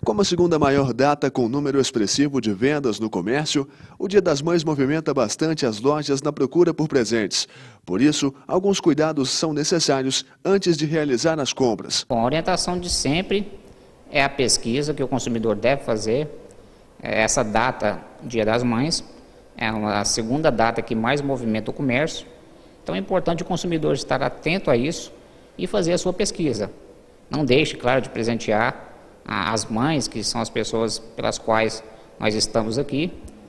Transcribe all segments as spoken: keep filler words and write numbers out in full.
Como a segunda maior data com número expressivo de vendas no comércio, o Dia das Mães movimenta bastante as lojas na procura por presentes. Por isso, alguns cuidados são necessários antes de realizar as compras. Bom, a orientação de sempre é a pesquisa que o consumidor deve fazer. Essa data, Dia das Mães, é a segunda data que mais movimenta o comércio. Então é importante o consumidor estar atento a isso e fazer a sua pesquisa. Não deixe, claro, de presentear as mães, que são as pessoas pelas quais nós estamos aqui,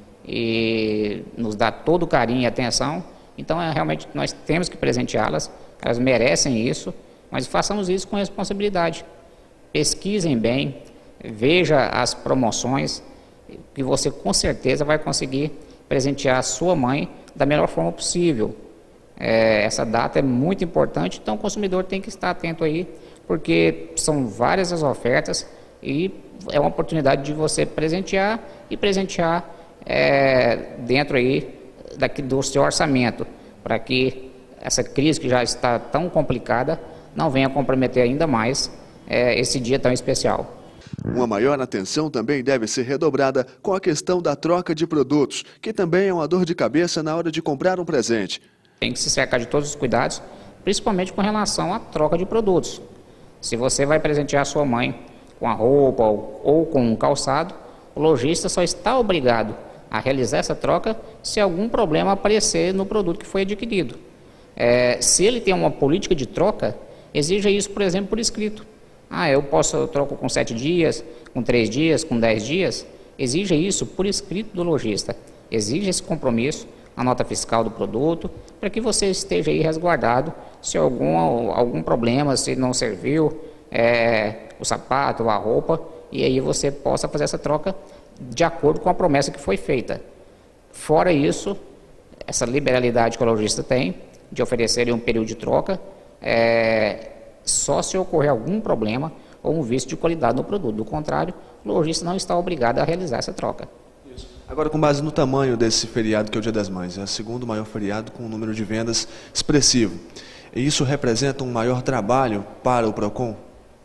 e nos dá todo o carinho e atenção. Então, é, realmente, nós temos que presenteá-las, elas merecem isso, mas façamos isso com responsabilidade. Pesquisem bem, veja as promoções, que você com certeza vai conseguir presentear a sua mãe da melhor forma possível. É, essa data é muito importante, então o consumidor tem que estar atento aí, porque são várias as ofertas e é uma oportunidade de você presentear e presentear é, dentro aí daqui do seu orçamento, para que essa crise que já está tão complicada não venha comprometer ainda mais é, esse dia tão especial. Uma maior atenção também deve ser redobrada com a questão da troca de produtos, que também é uma dor de cabeça na hora de comprar um presente. Tem que se cercar de todos os cuidados, principalmente com relação à troca de produtos. Se você vai presentear a sua mãe com a roupa ou, ou com um calçado, o lojista só está obrigado a realizar essa troca se algum problema aparecer no produto que foi adquirido. É, se ele tem uma política de troca, exija isso, por exemplo, por escrito. Ah, eu posso, eu troco com sete dias, com três dias, com dez dias. Exija isso por escrito do lojista. Exija esse compromisso, a nota fiscal do produto, para que você esteja aí resguardado se algum, algum problema, se não serviu é, o sapato, a roupa, e aí você possa fazer essa troca de acordo com a promessa que foi feita. Fora isso, essa liberalidade que o lojista tem de oferecer um período de troca, é, só se ocorrer algum problema ou um vício de qualidade no produto. Do contrário, o lojista não está obrigado a realizar essa troca. Isso. Agora, com base no tamanho desse feriado, que é o Dia das Mães, é o segundo maior feriado com um número de vendas expressivo. E isso representa um maior trabalho para o PROCON?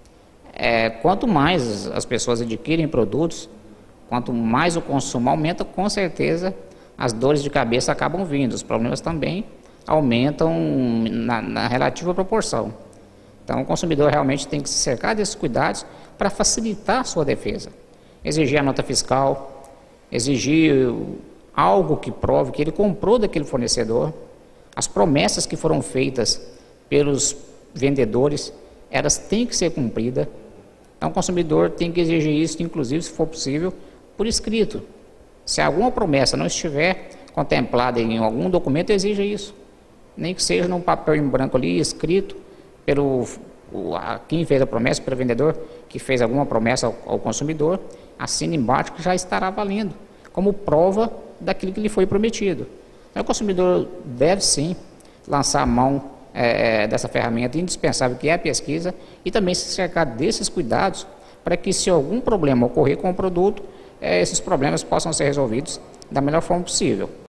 É, quanto mais as pessoas adquirem produtos, quanto mais o consumo aumenta, com certeza as dores de cabeça acabam vindo. Os problemas também aumentam na, na relativa proporção. Então, o consumidor realmente tem que se cercar desses cuidados para facilitar a sua defesa. Exigir a nota fiscal, exigir algo que prove que ele comprou daquele fornecedor. As promessas que foram feitas pelos vendedores, elas têm que ser cumpridas. Então, o consumidor tem que exigir isso, inclusive, se for possível, por escrito. Se alguma promessa não estiver contemplada em algum documento, exija isso. Nem que seja num papel em branco ali, escrito, pelo o, a, quem fez a promessa, pelo vendedor que fez alguma promessa ao, ao consumidor, assine embaixo que já estará valendo, como prova daquilo que lhe foi prometido. Então, o consumidor deve sim lançar a mão é, dessa ferramenta indispensável que é a pesquisa e também se cercar desses cuidados para que, se algum problema ocorrer com o produto, é, esses problemas possam ser resolvidos da melhor forma possível.